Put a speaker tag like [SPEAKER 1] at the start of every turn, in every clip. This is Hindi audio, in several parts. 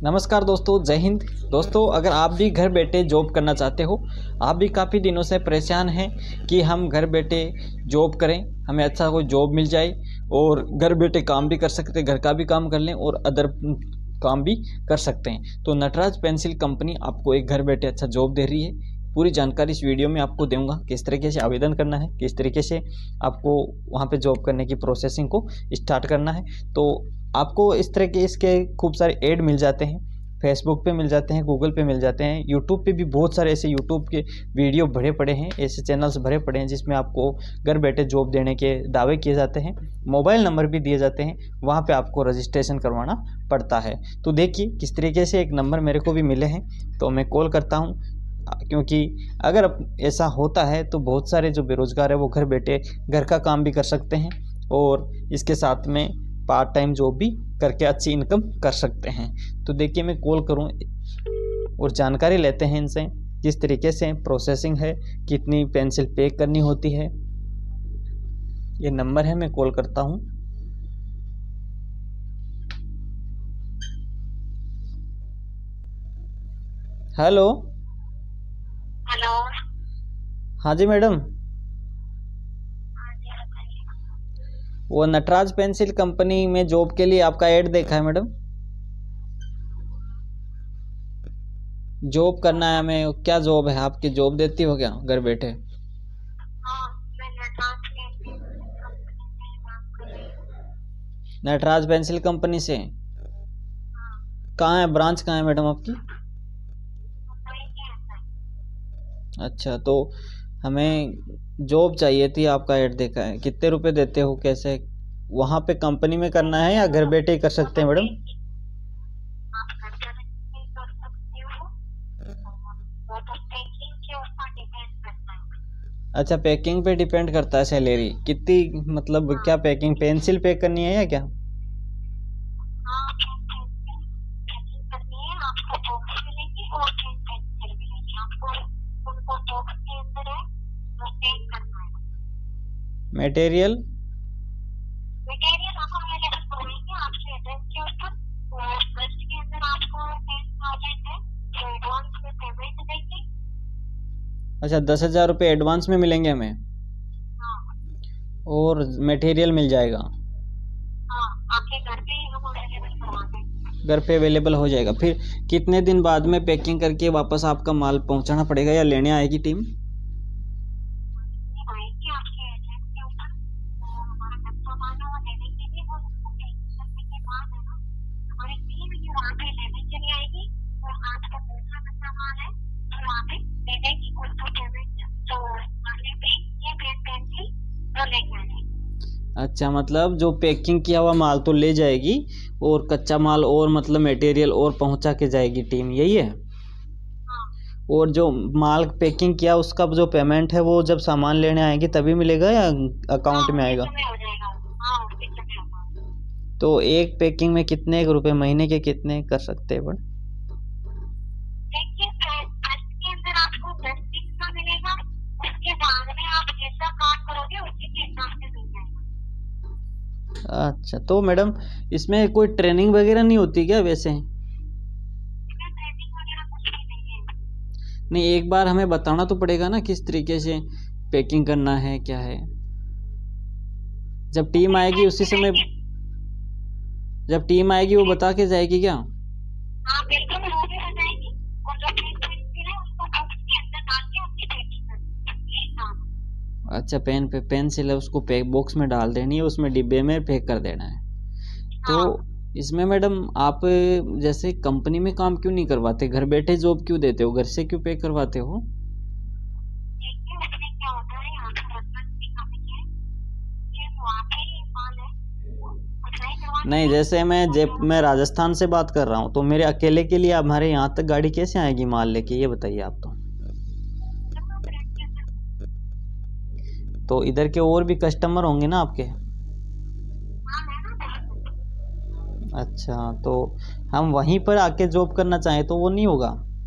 [SPEAKER 1] नमस्कार दोस्तों, जय हिंद। दोस्तों, अगर आप भी घर बैठे जॉब करना चाहते हो, आप भी काफ़ी दिनों से परेशान हैं कि हम घर बैठे जॉब करें, हमें अच्छा कोई जॉब मिल जाए और घर बैठे काम भी कर सकते हैं, घर का भी काम कर लें और अदर काम भी कर सकते हैं, तो नटराज पेंसिल कंपनी आपको एक घर बैठे अच्छा जॉब दे रही है। पूरी जानकारी इस वीडियो में आपको दूंगा, किस तरीके से आवेदन करना है, किस तरीके से आपको वहाँ पे जॉब करने की प्रोसेसिंग को स्टार्ट करना है। तो आपको इस तरह के इसके खूब सारे ऐड मिल जाते हैं, फेसबुक पे मिल जाते हैं, गूगल पे मिल जाते हैं, यूट्यूब पे भी बहुत सारे ऐसे यूट्यूब के वीडियो भरे पड़े हैं, ऐसे चैनल्स भरे पड़े हैं जिसमें आपको घर बैठे जॉब देने के दावे किए जाते हैं। मोबाइल नंबर भी दिए जाते हैं, वहाँ पे आपको रजिस्ट्रेशन करवाना पड़ता है। तो देखिए किस तरीके से एक नंबर मेरे को भी मिले हैं, तो मैं कॉल करता हूँ, क्योंकि अगर ऐसा होता है तो बहुत सारे जो बेरोज़गार है वो घर बैठे घर का काम भी कर सकते हैं और इसके साथ में पार्ट टाइम जॉब भी करके अच्छी इनकम कर सकते हैं। तो देखिए मैं कॉल करूं और जानकारी लेते हैं इनसे किस तरीके से प्रोसेसिंग है, कितनी पेंसिल पैक करनी होती है। ये नंबर है, मैं कॉल करता हूं। हेलो।
[SPEAKER 2] हेलो।
[SPEAKER 1] हाँ जी मैडम,
[SPEAKER 2] हाँ जी, बताइए।
[SPEAKER 1] वो नटराज पेंसिल कंपनी में जॉब के लिए आपका ऐड देखा है मैडम। जॉब करना है हमें, क्या जॉब है आपकी? जॉब देती हो क्या घर बैठे?
[SPEAKER 2] हाँ, मैं नटराज पेंसिल कंपनी से बात कर रही हूँ।
[SPEAKER 1] नटराज पेंसिल कंपनी से?
[SPEAKER 2] हाँ,
[SPEAKER 1] कहाँ है, ब्रांच कहाँ है मैडम आपकी?
[SPEAKER 2] मुंबई के अंदर।
[SPEAKER 1] अच्छा, तो हमें जॉब चाहिए थी, आपका ऐड देखा है। कितने रुपए देते हो, कैसे? वहाँ पे कंपनी में करना है या घर बैठे ही कर सकते हैं मैडम?
[SPEAKER 2] आप घर पर भी कर सकते हो, वो तो पैकिंग के ऊपर डिपेंड करता है।
[SPEAKER 1] अच्छा, पैकिंग पे डिपेंड करता है सैलरी कितनी, मतलब
[SPEAKER 2] हाँ,
[SPEAKER 1] क्या पैकिंग पेंसिल पैक करनी है या क्या?
[SPEAKER 2] हाँ, पैकिंग करनी है, आपको बॉक्स मिलेगी और पेंसिल मिलेगी। आपको उनको बॉक्स के अंदर है वो पैक करना है।
[SPEAKER 1] मटेरियल?
[SPEAKER 2] मटेरियल आपको अवेलेबल करवाएंगे आपके एड्रेस के ऊपर और फर्स्ट के अंदर आपको 10,000 है जो एडवांस में पेमेंट देंगे।
[SPEAKER 1] अच्छा, 10,000 रुपये एडवांस में मिलेंगे हमें
[SPEAKER 2] हाँ,
[SPEAKER 1] और मटेरियल मिल जाएगा?
[SPEAKER 2] हाँ, आपके घर पे ही हम अवेलेबल करवा देंगे।
[SPEAKER 1] घर पे अवेलेबल हो जाएगा। फिर कितने दिन बाद में पैकिंग करके वापस आपका माल पहुंचाना पड़ेगा या लेने आएगी टीम?
[SPEAKER 2] ये आएगी आपके एड्रेस के ऊपर तो हमारा कच्चा माल है वो लेने के लिए और उसको पैकिंग करने के बाद है ना हमारी टीम ये वहाँ पे लेने के लिए आएगी और आपका दूसरा कच्चा माल है तो वहाँ पे ले जाएगी उसको पेमेंट जो आपने पे किया पेंसिल वो लेके आएगी।
[SPEAKER 1] अच्छा, मतलब जो पैकिंग किया हुआ माल तो ले जाएगी और कच्चा माल और मतलब मटेरियल और पहुंचा के जाएगी टीम, यही है?
[SPEAKER 2] हाँ,
[SPEAKER 1] और जो माल पैकिंग किया उसका जो पेमेंट है वो जब सामान लेने आएंगे तभी मिलेगा या अकाउंट में आएगा?
[SPEAKER 2] समय हो जाएगा। हाँ, उसी समय होगा।
[SPEAKER 1] तो एक पैकिंग में कितने रुपए, महीने के कितने कर सकते हैं बड़?
[SPEAKER 2] देखिए फर्स्ट के अंदर आपको 10 दिन का मिलेगा, उसके बाद में आप जैसा काम करोगे उसी के हिसाब से मिल जाएगा।
[SPEAKER 1] अच्छा, तो मैडम इसमें कोई ट्रेनिंग वगैरह नहीं होती क्या वैसे?
[SPEAKER 2] इसमें ट्रेनिंग वगैरह कुछ भी नहीं है।
[SPEAKER 1] नहीं, एक बार हमें बताना तो पड़ेगा ना किस तरीके से पैकिंग करना है, क्या है। जब टीम आएगी उसी समय, जब टीम आएगी वो बता के जाएगी क्या?
[SPEAKER 2] हाँ, बिल्कुल वो भी हो जाएगी और जो पेंसिल है उसको बॉक्स के अंदर डाल के उसकी पैकिंग करनी है, यही काम।
[SPEAKER 1] अच्छा, पेंसिल है उसको पैक बॉक्स में डाल देनी है, उसमें डिब्बे में पैक कर देना है। तो
[SPEAKER 2] हाँ,
[SPEAKER 1] इसमें मैडम आप जैसे कंपनी में काम क्यों नहीं करवाते, घर बैठे जॉब क्यों देते हो, घर से क्यों पैक करवाते हो?
[SPEAKER 2] देखिए उसमें क्या होता है यहाँ पर रेफरेंस की कमी है, ये वहाँ पे ही माल है अप्लाई करवा
[SPEAKER 1] नहीं,
[SPEAKER 2] देंगे
[SPEAKER 1] जैसे
[SPEAKER 2] और
[SPEAKER 1] मैं राजस्थान से बात कर रहा हूँ, तो मेरे अकेले के लिए हमारे यहाँ तक गाड़ी कैसे आएगी माल लेके, ये बताइए आप। तो इधर के और भी कस्टमर होंगे ना आपके? अच्छा, तो हम वहीं पर आके जॉब करना चाहें तो वो नहीं होगा?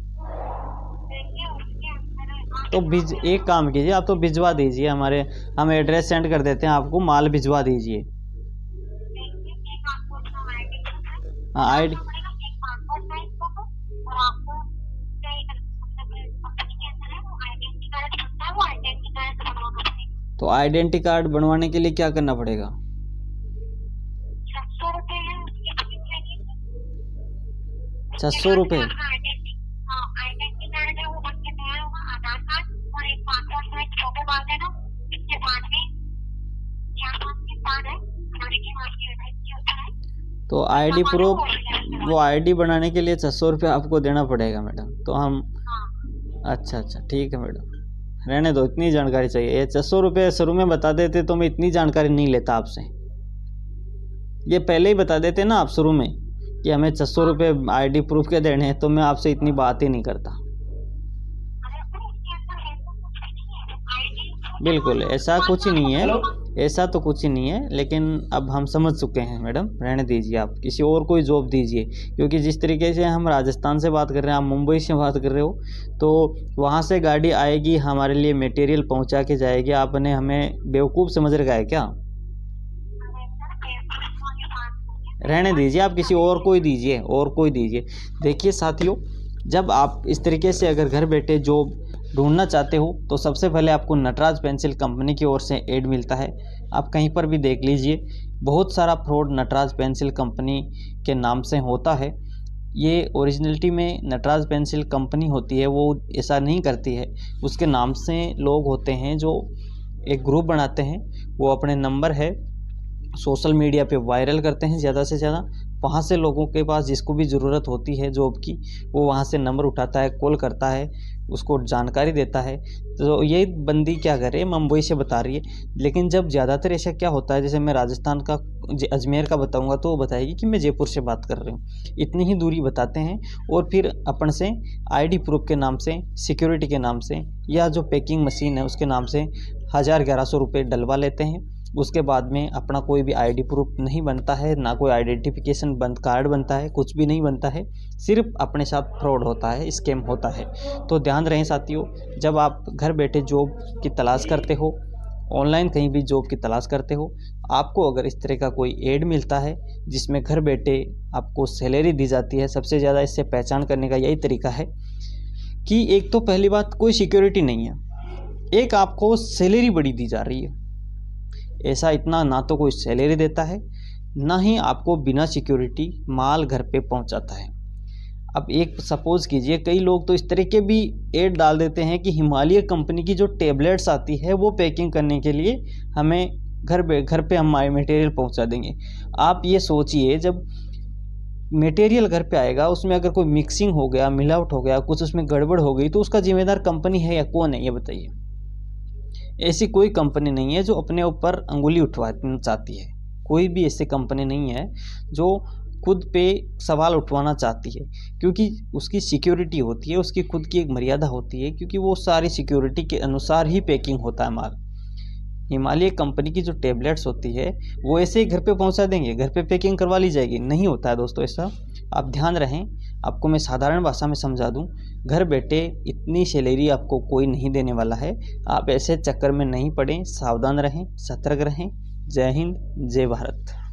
[SPEAKER 1] तो एक काम कीजिए, आप तो भिजवा दीजिए हमारे, हम एड्रेस सेंड कर देते हैं आपको, माल भिजवा दीजिए। हाँ, आईडी। तो आइडेंटिटी कार्ड बनवाने के लिए क्या करना पड़ेगा?
[SPEAKER 2] 600 रुपए है उसकी फीस लगेगी।
[SPEAKER 1] 600 रुपये?
[SPEAKER 2] आइडेंटिटी कार्ड है वो बन के तैयार होगा, आधार कार्ड और एक पासपोर्ट साइज फोटो डाल देना। इसके बाद में 4-5 दिन बाद है हमारे के पास की वेबसाइट होता है
[SPEAKER 1] तो आईडी प्रूफ, वो आईडी बनाने के लिए 600 रुपये आपको देना पड़ेगा मैडम। तो हम अच्छा ठीक है मैडम, रहने दो, इतनी जानकारी चाहिए। ये 600 रुपये शुरू में बता देते तो मैं इतनी जानकारी नहीं लेता आपसे। ये पहले ही बता देते ना आप शुरू में कि हमें 600 रुपये आईडी प्रूफ के देने हैं, तो मैं आपसे इतनी बात ही नहीं करता। बिल्कुल ऐसा कुछ ही नहीं है, ऐसा तो कुछ ही नहीं है, लेकिन अब हम समझ चुके हैं मैडम, रहने दीजिए। आप किसी और कोई जॉब दीजिए, क्योंकि जिस तरीके से हम राजस्थान से बात कर रहे हैं, आप मुंबई से बात कर रहे हो, तो वहाँ से गाड़ी आएगी, हमारे लिए मटेरियल पहुँचा के जाएगी। आपने हमें बेवकूफ़ समझ रखा है क्या? रहने दीजिए, आप किसी और कोई दीजिए, और कोई दीजिए। देखिए साथियों, जब आप इस तरीके से अगर घर बैठे जॉब ढूंढना चाहते हो तो सबसे पहले आपको नटराज पेंसिल कंपनी की ओर से ऐड मिलता है। आप कहीं पर भी देख लीजिए, बहुत सारा फ्रॉड नटराज पेंसिल कंपनी के नाम से होता है। ये ओरिजिनलिटी में नटराज पेंसिल कंपनी होती है, वो ऐसा नहीं करती है। उसके नाम से लोग होते हैं जो एक ग्रुप बनाते हैं, वो अपने नंबर है सोशल मीडिया पे वायरल करते हैं ज़्यादा से ज़्यादा। वहाँ से लोगों के पास जिसको भी ज़रूरत होती है जॉब की, वो वहाँ से नंबर उठाता है, कॉल करता है, उसको जानकारी देता है। तो ये बंदी क्या करे, मुंबई से बता रही है, लेकिन जब ज़्यादातर ऐसा क्या होता है, जैसे मैं राजस्थान का अजमेर का बताऊंगा तो वो बताएगी कि मैं जयपुर से बात कर रही हूँ, इतनी ही दूरी बताते हैं। और फिर अपन से आईडी प्रूफ के नाम से, सिक्योरिटी के नाम से, या जो पैकिंग मशीन है उसके नाम से 1000-1100 रुपये डलवा लेते हैं। उसके बाद में अपना कोई भी आईडी प्रूफ नहीं बनता है, ना कोई आइडेंटिफिकेशन कार्ड बनता है, कुछ भी नहीं बनता है, सिर्फ अपने साथ फ्रॉड होता है, स्कैम होता है। तो ध्यान रहे साथियों, जब आप घर बैठे जॉब की तलाश करते हो, ऑनलाइन कहीं भी जॉब की तलाश करते हो, आपको अगर इस तरह का कोई ऐड मिलता है जिसमें घर बैठे आपको सैलरी दी जाती है, सबसे ज़्यादा इससे पहचान करने का यही तरीका है कि एक तो पहली बात कोई सिक्योरिटी नहीं है, एक आपको सैलरी बड़ी दी जा रही है। ऐसा इतना ना तो कोई सैलरी देता है, ना ही आपको बिना सिक्योरिटी माल घर पे पहुंचाता है। अब एक सपोज़ कीजिए, कई लोग तो इस तरह के भी ऐड डाल देते हैं कि हिमालय कंपनी की जो टेबलेट्स आती है वो पैकिंग करने के लिए हमें घर पे हम मटेरियल पहुंचा देंगे। आप ये सोचिए, जब मटेरियल घर पे आएगा उसमें अगर कोई मिक्सिंग हो गया, मिलावट हो गया, कुछ उसमें गड़बड़ हो गई, तो उसका जिम्मेदार कंपनी है या कौन है, ये बताइए। ऐसी कोई कंपनी नहीं है जो अपने ऊपर अंगुली उठवाना चाहती है, कोई भी ऐसी कंपनी नहीं है जो खुद पे सवाल उठवाना चाहती है, क्योंकि उसकी सिक्योरिटी होती है, उसकी खुद की एक मर्यादा होती है, क्योंकि वो सारी सिक्योरिटी के अनुसार ही पैकिंग होता है माल। हिमालय कंपनी की जो टेबलेट्स होती है वो ऐसे ही घर पे पहुंचा देंगे, घर पे पैकिंग करवा ली जाएगी, नहीं होता है दोस्तों ऐसा। आप ध्यान रहें, आपको मैं साधारण भाषा में समझा दूं, घर बैठे इतनी सैलरी आपको कोई नहीं देने वाला है। आप ऐसे चक्कर में नहीं पड़ें, सावधान रहें, सतर्क रहें। जय हिंद, जय भारत।